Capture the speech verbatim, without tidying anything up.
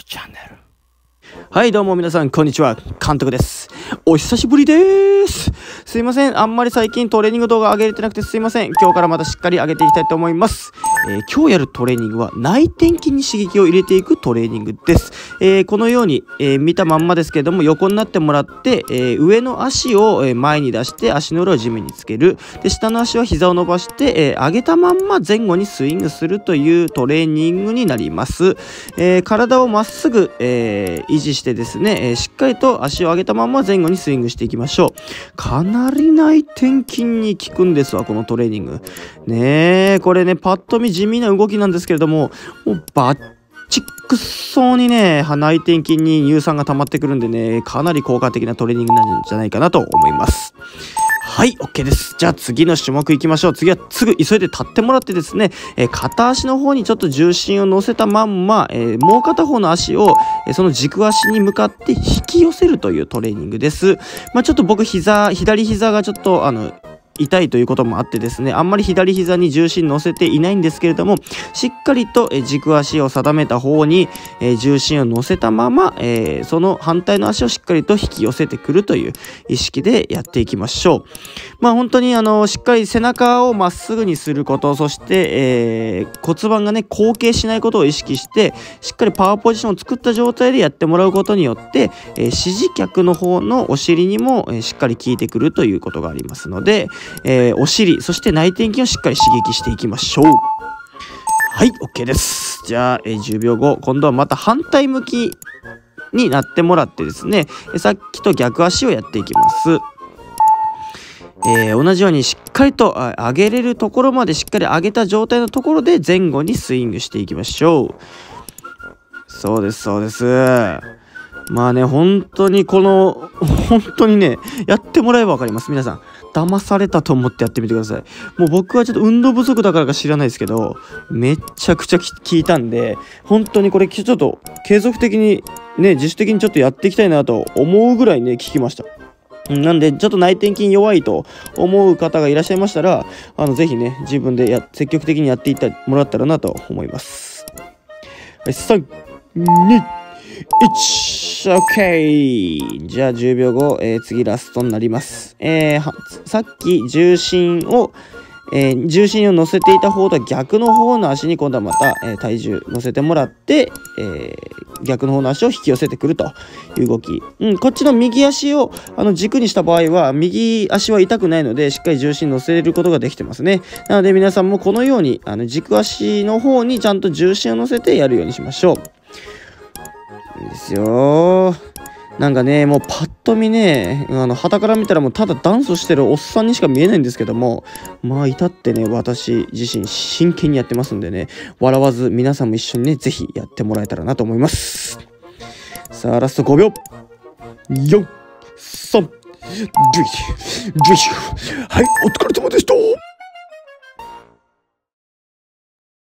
チャンネル。はいどうも皆さんこんにちは、監督です。お久しぶりです。すいません、あんまり最近トレーニング動画上げれてなくてすいません。今日からまたしっかり上げていきたいと思います。えー、今日やるトレーニングは内転筋に刺激を入れていくトレーニングです。えー、このように、えー、見たまんまですけれども横になってもらって、えー、上の足を前に出して足の裏を地面につける。で下の足は膝を伸ばして、えー、上げたまんま前後にスイングするというトレーニングになります。えー、体をまっすぐ、えー、維持してですね、えー、しっかりと足を上げたまま前後にスイングしていきましょう。かなり内転筋に効くんですわ、このトレーニング。ねえ、これね、パッと見地味な動きなんですけれども、もうバッチクソにね、内転筋に乳酸が溜まってくるんでね、かなり効果的なトレーニングなんじゃないかなと思います。はい、OK です。じゃあ次の種目いきましょう。次はすぐ急いで立ってもらってですね、えー、片足の方にちょっと重心を乗せたまんま、えー、もう片方の足を、えー、その軸足に向かって引き寄せるというトレーニングです。まあちょっと僕膝、左膝がちょっとあの、痛いということもあってですね、あんまり左膝に重心乗せていないんですけれども、しっかりと軸足を定めた方に重心を乗せたまま、えー、その反対の足をしっかりと引き寄せてくるという意識でやっていきましょう。まあ本当にあのしっかり背中をまっすぐにすること、そして、えー、骨盤がね後傾しないことを意識して、しっかりパワーポジションを作った状態でやってもらうことによって、えー、支持脚の方のお尻にも、えー、しっかり効いてくるということがありますので、えー、お尻そして内転筋をしっかり刺激していきましょう。はい OK です。じゃあ、えー、じゅうびょうご、今度はまた反対向きになってもらってですね、さっきと逆足をやっていきます。えー、同じようにしっかりと上げれるところまでしっかり上げた状態のところで前後にスイングしていきましょう。そうですそうです。まあね、本当にこの本当にねやってもらえば分かります。皆さん騙されたと思ってやってみてください。もう僕はちょっと運動不足だからか知らないですけど、めっちゃくちゃ効いたんで、本当にこれちょっと継続的にね自主的にちょっとやっていきたいなと思うぐらいね効きました。なんでちょっと内転筋弱いと思う方がいらっしゃいましたら、あのぜひね自分でや積極的にやっていってもらったらなと思います。はい、さん、に、いち、オッケー。じゃあじゅうびょうご、えー、次ラストになります。えー、さっき重心をえー、重心を乗せていた方とは逆の方の足に今度はまた、えー、体重乗せてもらって、えー、逆の方の足を引き寄せてくるという動き、うん、こっちの右足をあの軸にした場合は右足は痛くないのでしっかり重心乗せることができてますね。なので皆さんもこのようにあの軸足の方にちゃんと重心を乗せてやるようにしましょう。いいですよ。なんかね、もうパッと見ね、あの傍から見たらもうただダンスしてるおっさんにしか見えないんですけども、まあ至ってね私自身真剣にやってますんでね、笑わず皆さんも一緒にねぜひやってもらえたらなと思います。さあラストごびょう、よん、さん、はい、お疲れ様でした。